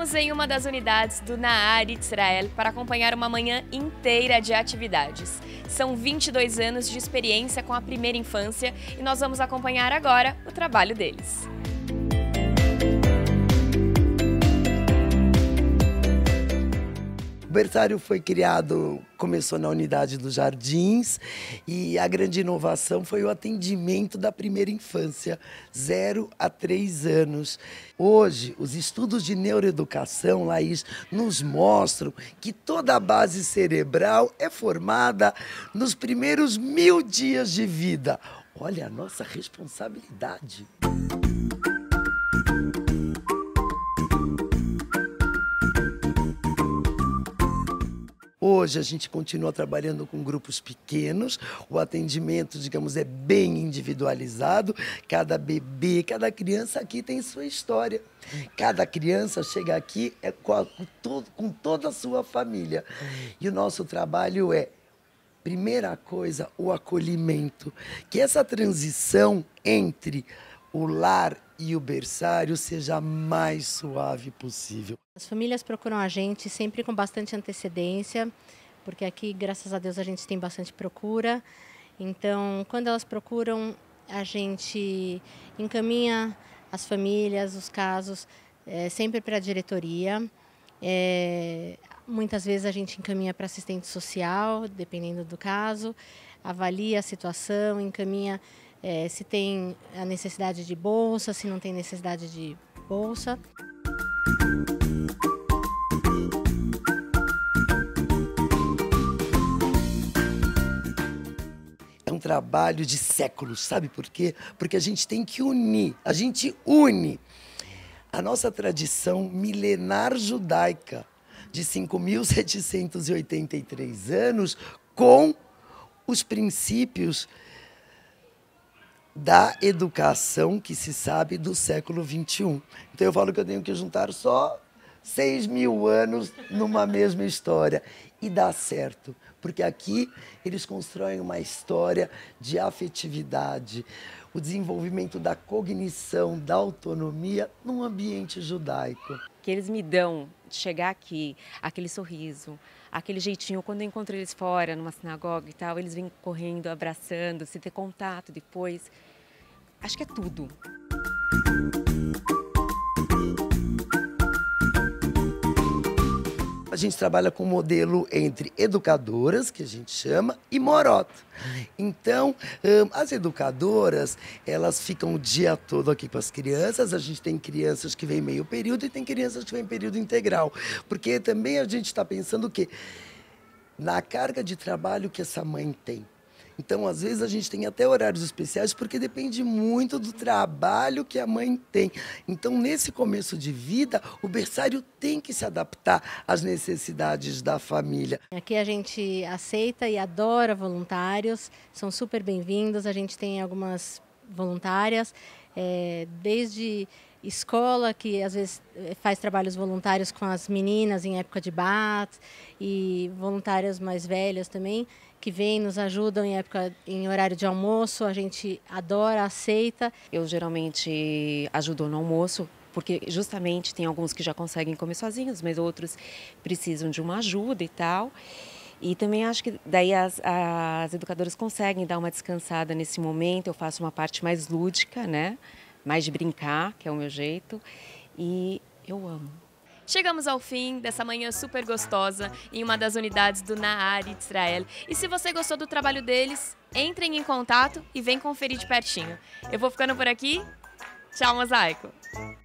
Estamos em uma das unidades do Nahar Israel para acompanhar uma manhã inteira de atividades. São 22 anos de experiência com a primeira infância e nós vamos acompanhar agora o trabalho deles. O berçário foi criado, começou na unidade dos jardins e a grande inovação foi o atendimento da primeira infância, 0 a 3 anos. Hoje, os estudos de neuroeducação, Laís, nos mostram que toda a base cerebral é formada nos primeiros 1000 dias de vida. Olha a nossa responsabilidade. Hoje a gente continua trabalhando com grupos pequenos, o atendimento, digamos, é bem individualizado. Cada bebê, cada criança aqui tem sua história. Cada criança chega aqui com toda a sua família. E o nosso trabalho é, primeira coisa, o acolhimento. Que essa transição entre o lar e o berçário seja a mais suave possível. As famílias procuram a gente sempre com bastante antecedência, porque aqui, graças a Deus, a gente tem bastante procura. Então, quando elas procuram, a gente encaminha as famílias, os casos, sempre para a diretoria. Muitas vezes a gente encaminha para assistente social, dependendo do caso, avalia a situação, encaminha se tem a necessidade de bolsa, se não tem necessidade de bolsa. É um trabalho de séculos, sabe por quê? Porque a gente tem que unir, a gente une a nossa tradição milenar judaica de 5.783 anos com os princípios da educação que se sabe do século XXI. Então eu falo que eu tenho que juntar só 6.000 anos numa mesma história. E dá certo, porque aqui eles constroem uma história de afetividade, o desenvolvimento da cognição, da autonomia num ambiente judaico. Que eles me dão de chegar aqui, aquele sorriso, aquele jeitinho, quando eu encontro eles fora, numa sinagoga e tal, eles vêm correndo, abraçando, se ter contato depois. Acho que é tudo. A gente trabalha com um modelo entre educadoras, que a gente chama, e morota. Então, as educadoras, elas ficam o dia todo aqui com as crianças. A gente tem crianças que vêm meio período e tem crianças que vêm período integral. Porque também a gente está pensando o quê? Na carga de trabalho que essa mãe tem. Então, às vezes, a gente tem até horários especiais, porque depende muito do trabalho que a mãe tem. Então, nesse começo de vida, o berçário tem que se adaptar às necessidades da família. Aqui a gente aceita e adora voluntários, são super bem-vindos. A gente tem algumas voluntárias, desde escola, que às vezes faz trabalhos voluntários com as meninas em época de bat, e voluntárias mais velhas também, que vêm, nos ajudam em horário de almoço. A gente adora, aceita. Eu geralmente ajudo no almoço, porque justamente tem alguns que já conseguem comer sozinhos, mas outros precisam de uma ajuda e tal. E também acho que daí as educadoras conseguem dar uma descansada nesse momento. Eu faço uma parte mais lúdica, né? Mais de brincar, que é o meu jeito, e eu amo. Chegamos ao fim dessa manhã super gostosa em uma das unidades do Nahar Israel. E se você gostou do trabalho deles, entrem em contato e vem conferir de pertinho. Eu vou ficando por aqui. Tchau, mosaico!